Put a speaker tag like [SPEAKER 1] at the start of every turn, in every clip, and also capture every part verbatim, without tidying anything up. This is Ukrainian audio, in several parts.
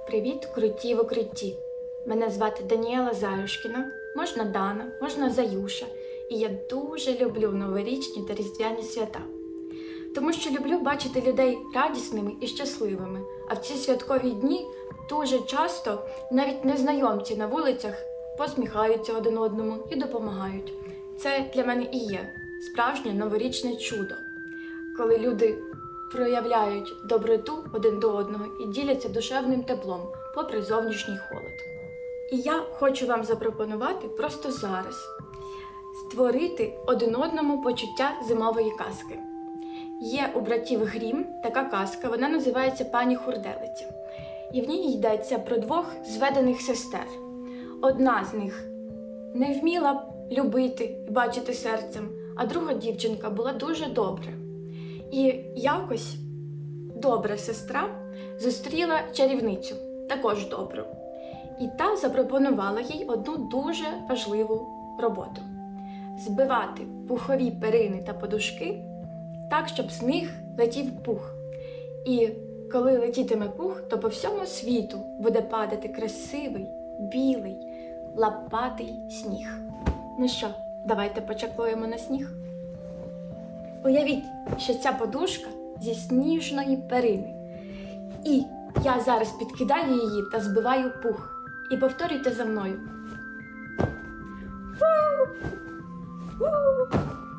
[SPEAKER 1] Привіт, круті в укритті! Мене звати Даніела Заюшкіна, можна Дана, можна Заюша, і я дуже люблю новорічні та різдвяні свята. Тому що люблю бачити людей радісними і щасливими, а в ці святкові дні дуже часто навіть незнайомці на вулицях посміхаються один одному і допомагають. Це для мене і є справжнє новорічне чудо, коли люди проявляють доброту один до одного і діляться душевним теплом, попри зовнішній холод. І я хочу вам запропонувати просто зараз створити один одному почуття зимової казки. Є у братів Грім така казка, вона називається «Пані Хурделиця». І в ній йдеться про двох зведених сестер. Одна з них не вміла любити і бачити серцем, а друга дівчинка була дуже добра. І якось добра сестра зустріла чарівницю, також добру. І та запропонувала їй одну дуже важливу роботу – збивати пухові перини та подушки так, щоб з них летів пух. І коли летітиме пух, то по всьому світу буде падати красивий, білий, лапатий сніг. Ну що, давайте почаклуємо на сніг? Уявіть, що ця подушка зі сніжної перини. І я зараз підкидаю її та збиваю пух. І повторюйте за мною. Фу! Фу!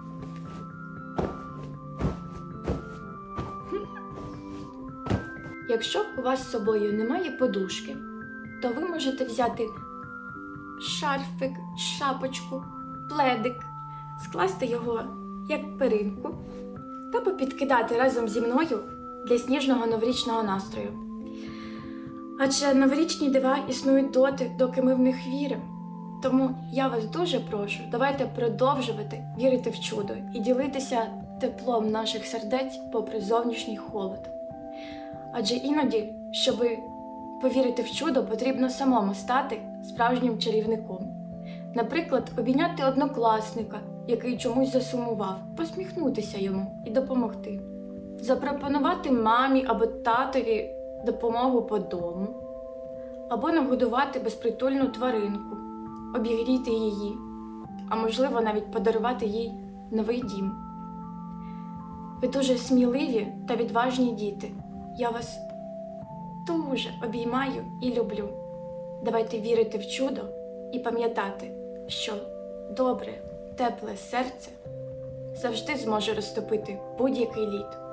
[SPEAKER 1] Якщо у вас з собою немає подушки, то ви можете взяти шарфик, шапочку, пледик, скласти його як перинку та попідкидати разом зі мною для сніжного новорічного настрою. Адже новорічні дива існують доти, доки ми в них віримо. Тому я вас дуже прошу, давайте продовжувати вірити в чудо і ділитися теплом наших сердець попри зовнішній холод. Адже іноді, щоб повірити в чудо, потрібно самому стати справжнім чарівником. Наприклад, обійняти однокласника, який чомусь засумував, посміхнутися йому і допомогти. Запропонувати мамі або татові допомогу по дому, або нагодувати безпритульну тваринку, обігріти її, а можливо навіть подарувати їй новий дім. Ви дуже сміливі та відважні діти. Я вас дуже обіймаю і люблю. Давайте вірити в чудо і пам'ятати, що добре, тепле серце завжди зможе розтопити будь-який лід.